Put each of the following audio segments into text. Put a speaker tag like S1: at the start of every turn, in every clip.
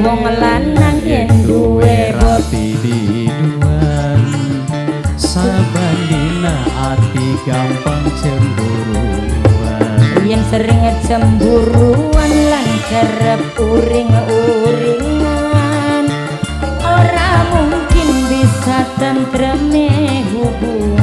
S1: wong lanang yen duwe
S2: rapi biduan saban dina ati gampang cemburuan
S1: yen sering cemburuan lan kerep uring-uringan ora mungkin bisa tentreme hubungan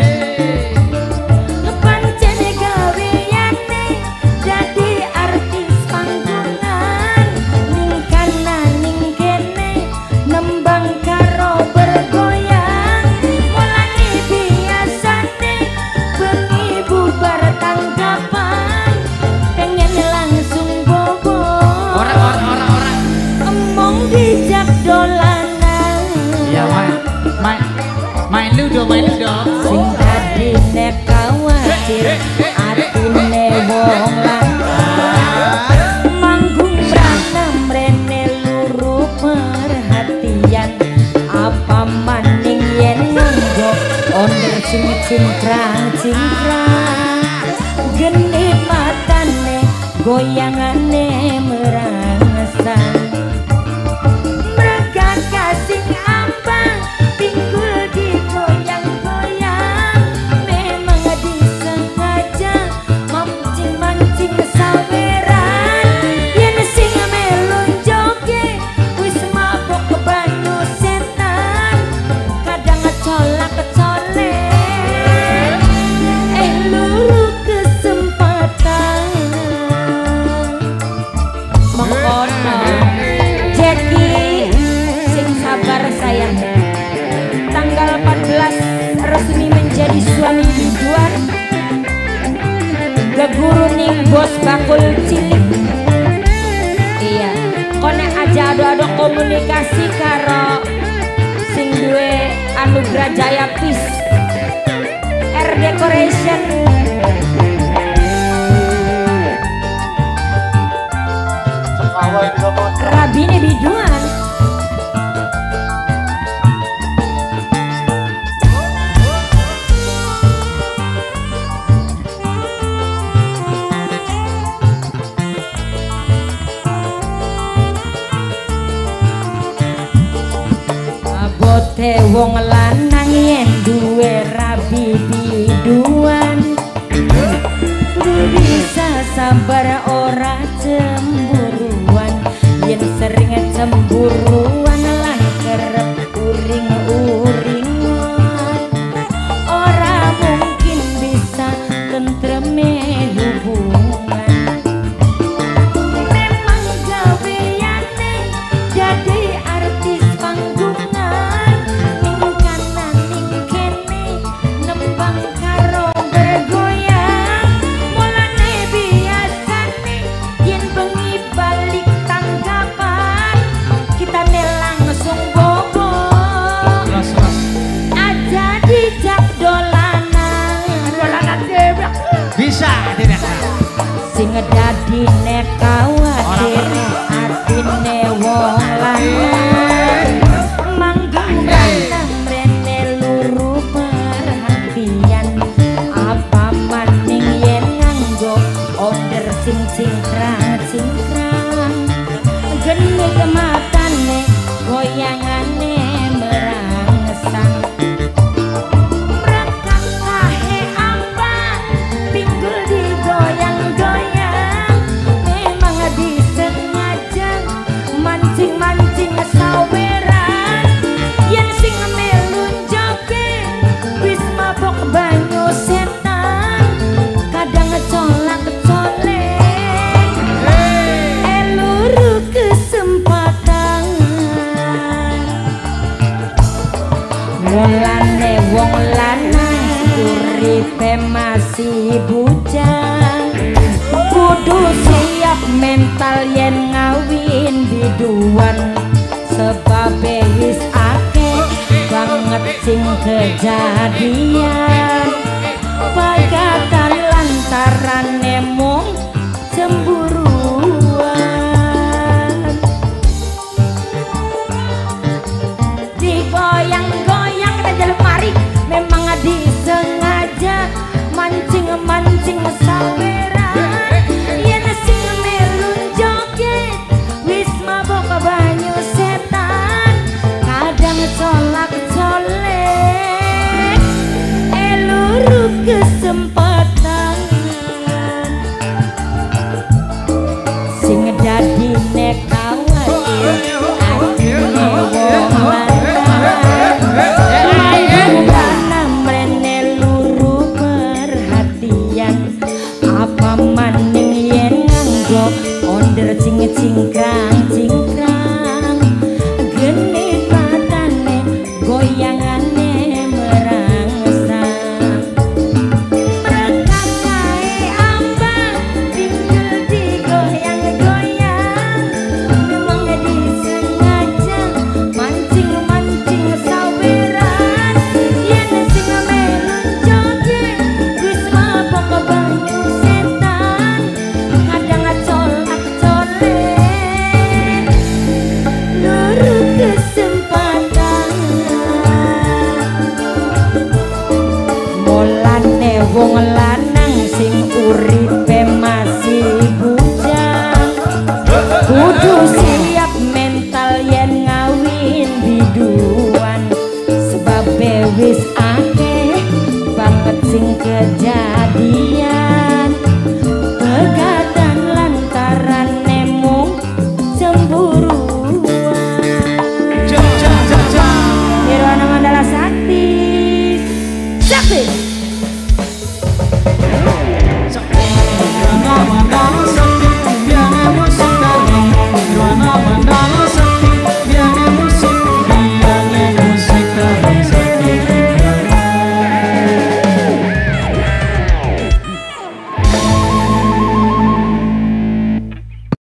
S1: pancen gaweyane dadi artis panggungan ning kana ning kene nembang karo bergoyang mulane biasane bengi bubar tanggapan pengen langsung bobo
S3: Ora
S1: emong dijak dolanan
S3: ya main ludo
S1: sing dadine khawatir atine wong lanang manggung branam rene luru perhatian apa maning yen nganggo onder sing cingkrang genit matane goyangane merangsang mereka kasih ambang pinggul digoyang-goyang memang disengaja mancing-mancing saweran yen sing melu joge wis mabok banyu setan kadang colak-colek luru kesempatan mengkono Jackie sing sabar sayang tanggal 14 resmi menjadi suami biduan geguru ning bos bakul cilik iya kone aja ado-ado komunikasi karo sing duwe Anugrah Jaya Pis R Decoration Rabine biduan abote wong lanang yen duwe rabi biduan kudu bisa sabar ora cemburuan yen sering cemburuan lan kerep uring-uringan ora mungkin bisa tentreme hubungan memang gaweyane jadi artis panggungan ning kanan ning kene nembang karo bergoyang mulane biasane yen bengi balik tanggapan kita langsung bobo aja dijak dolanan debak
S3: bisa tidak
S1: sing dadine khawatir atine wong lanang manggung branam rene luru perhatian apa maning yen nganggo onder sing cingkrang genit matane goyangane merangsang merangkak kahe apa pinggul digoyang-goyang memang disengaja mancing-mancing saweran yen sing melu joge wis mabok banyu setan kadang colak-colek luru kesempatan mulane wong lanang uripe masih bujang kudu siap mental yen ngawin biduan sebab wis akeh banget sing kejadian pagat